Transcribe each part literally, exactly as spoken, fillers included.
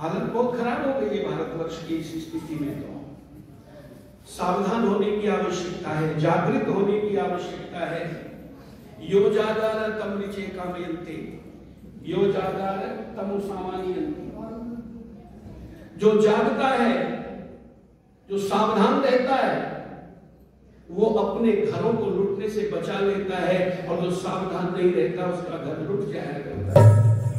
हालत बहुत खराब हो गई है भारतवर्ष की इस स्थिति में। तो सावधान होने की आवश्यकता है, जागृत होने की आवश्यकता है। यो जागार तम निचे कामयन्ते, यो जागार तम सामान्यन्ते। जो जागता है, जो सावधान रहता है, वो अपने घरों को लूटने से बचा लेता है, और जो सावधान नहीं रहता उसका घर लूट जाया करता है।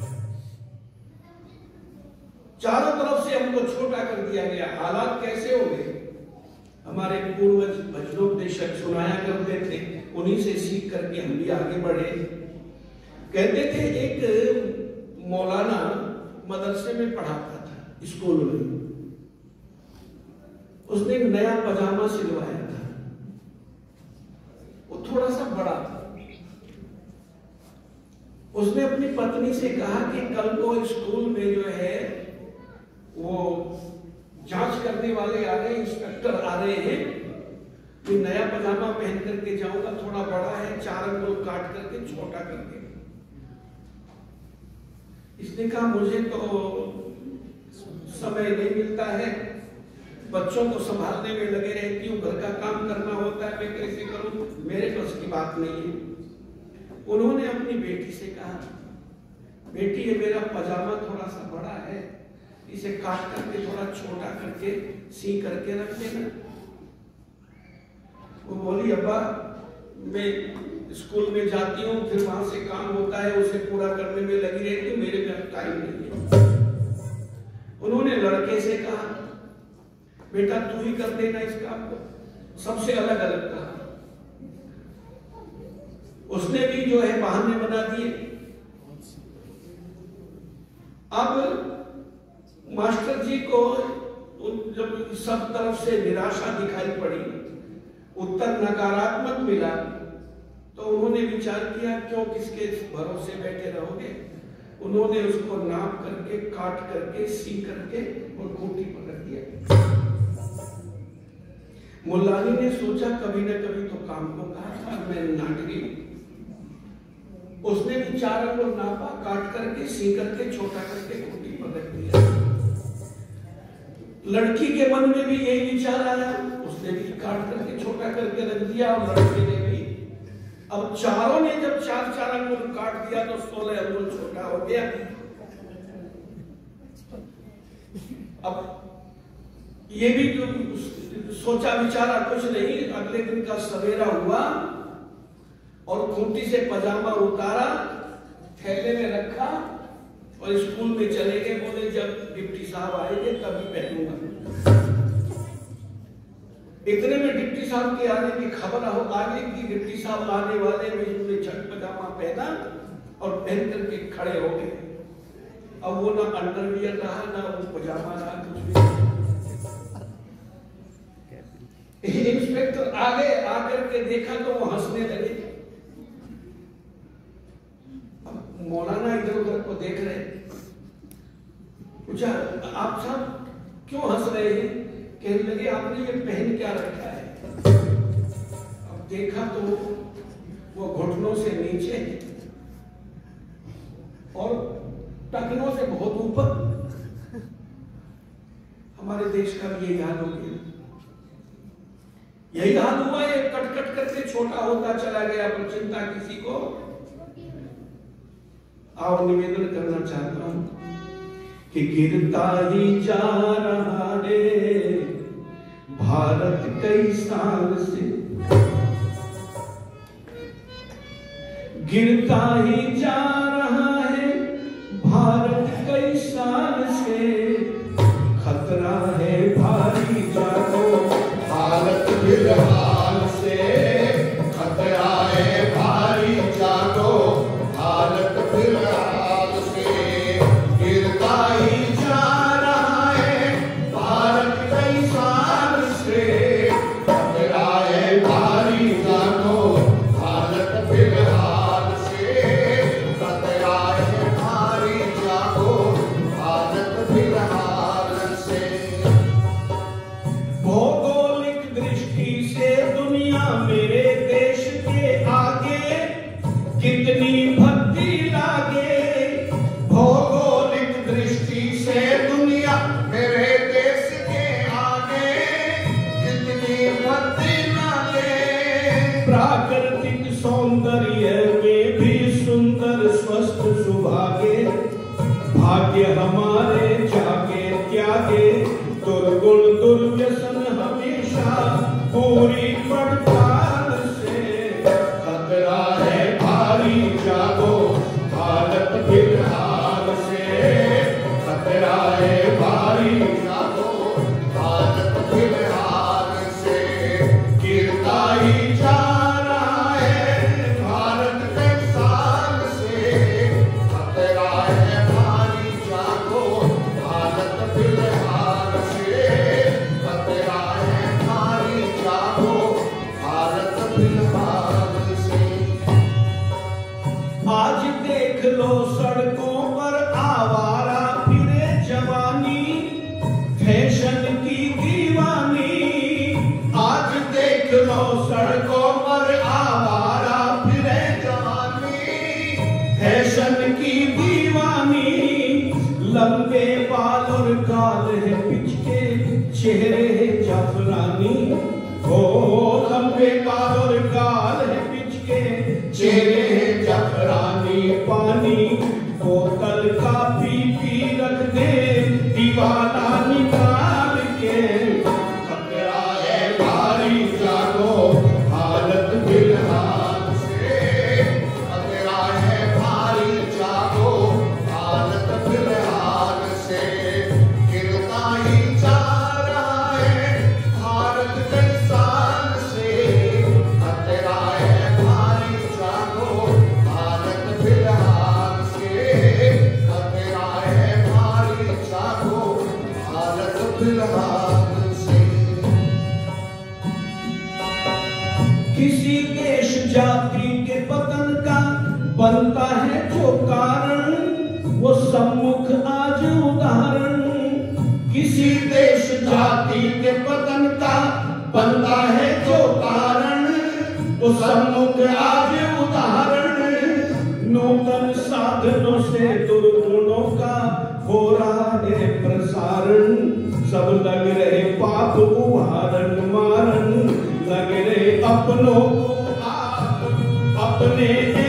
चारों तरफ से हमको छोटा कर दिया गया। हालात कैसे हो गए? हमारे पूर्वज भजनोपदेशक सुनाया करते थे, उन्हीं से सीख करके हम भी आगे बढ़े। कहते थे एक मौलाना मदरसे में पढ़ाता था, स्कूल में। उसने एक नया पजामा सिलवाया था, वो थोड़ा सा बड़ा था। उसने अपनी पत्नी से कहा कि कल को स्कूल में जो है वो जांच करने वाले आ रहे हैं, इंस्पेक्टर आ रहे हैं, कि नया पजामा पहन करके जाऊंगा, थोड़ा बड़ा है, चार अंगुल काट करके छोटा करके। इसने कहा मुझे तो समय नहीं मिलता है, बच्चों को संभालने में लगे रहती हूँ, घर का काम करना होता है, मैं कैसे करूं, मेरे बस की बात नहीं है। उन्होंने अपनी बेटी से कहा, बेटी ये मेरा पजामा थोड़ा सा बड़ा है, इसे काट करके थोड़ा छोटा करके सी करके रख देना। वो बोली अब्बा मैं स्कूल में जाती हूँ, फिर वहां से काम होता है, उसे पूरा करने में लगी रहती हूँ, मेरे पास टाइम नहीं है। उन्होंने लड़के से कहा बेटा तू ही कर देना इस काम को, सबसे अलग अलग कहा। उसने भी जो है बहाने बना दिए। अब मास्टर जी को जब सब तरफ से निराशा दिखाई पड़ी, उत्तर नकारात्मक मिला, तो उन्होंने विचार किया क्यों किसके भरोसे बैठे रहोगे। उन्होंने उसको नाप करके, काट करके, सी करके और खूंटी पर रख दिया। मुल्लानी ने सोचा कभी न कभी तो काम को कहा था, मैं नाटकी। उसने भी चार अंगुल नापा, काट करके, सी करके, छोटा करके खूंटी पर रख दिया। लड़की के मन में भी यही विचार आया, उसने भी काट करके छोटा करके रख दिया, और लड़के ने भी। अब चारों ने जब चार चार अंगुल काट दिया तो सोलह अंगुल छोटा हो गया। अब ये भी जो सोचा विचारा कुछ नहीं। अगले दिन का सवेरा हुआ और खूंटी से पजामा उतारा, थैले में रखा और स्कूल में चले गए। बोले जब डिप्टी साहब आएंगे तभी पहनूंगा। इतने में डिप्टी साहब के आने की खबर हो आगे की डिप्टी साहब आने वाले में उन्होंने झट पजामा पहना और पहन करके खड़े हो गए। अब वो ना अंडरवियर रहा, ना वो पजामा रहा, कुछ भी। इंस्पेक्टर आगे आकर के देखा तो वो हंसने लगे। अब मौलाना इधर उधर को देख रहे, पूछा आप साहब क्यों हंस रहे हैं? कहने लगे आपने ये पहन क्या रखा है? अब देखा तो वो घुटनों से नीचे और टखनों से बहुत ऊपर। हमारे देश का भी यही हाल हो गया। यही हाल हुआ, ये कट कट करके छोटा होता चला गया, पर चिंता किसी को। आओ निवेदन करना चाहता हूं कि गिरता ही जा रहा है भारत कई साल से, गिरता ही जा रहा है भारत कई साल से, खतरा है भारी जानो भारत फिलहाल से, खतरा है भारी जानो भारत फिलहाल से, गिरता ही जा रहा है भारत कई साल से, खतरा है भारी जानो भारत फिलहाल से, मेरे देश के आगे कितनी भक्ति नाले। प्राकृतिक सौंदर्य में भी सुंदर स्वस्थ सुभागे, भाग्य हमारे जागे त्यागे, दुर्गुण दुर्व्यसन हमेशा पूरी पड़ताल से। खतरा है भारी जागो हालत फिलहाल से, खतरा है भारी जागो हालत फिलहाल से। गिरता ही जा रहा है भारत के साल से। खतरा है भारी जागो हालत फिलहाल से। खतरा है भारी जागो हालत फिलहाल से। आज देख लो सड़कों पर आवारा फिरे जवानी, फैशन की दीवानी। आज देख लो सड़कों पर आवारा फिरे जवानी, फैशन की दीवानी। लंबे बाल और काल है पिचके चेहरे है जाफरानी। हो लंबे बाल और काल है पिचके चेहरे है जाफरानी। पानी बोतल का पी पी रख दे दीवाना निकाल के। खतरा है भारी जागो हालत फिलहाल से। खतरा है भारी जागो हालत फिलहाल से। गिरता ही जा रहा है भारत के साल से। खतरा है भारी जागो हालत फिलहाल से। खतरा है भारी जागो हालत फिलहाल से। किसी देश जाति के पतन का बनता है जो कारण, वो सम्मुख आज उदाहरण। किसी देश जाति के पतन का बनता है जो कारण, वो सम्मुख आज उदाहरण। नूतन साधनों से दुर्गुणों का हो रहा है प्रसारण। सब लग रहे पाप उभारण मारन, लग रहे अपनों को आप अपने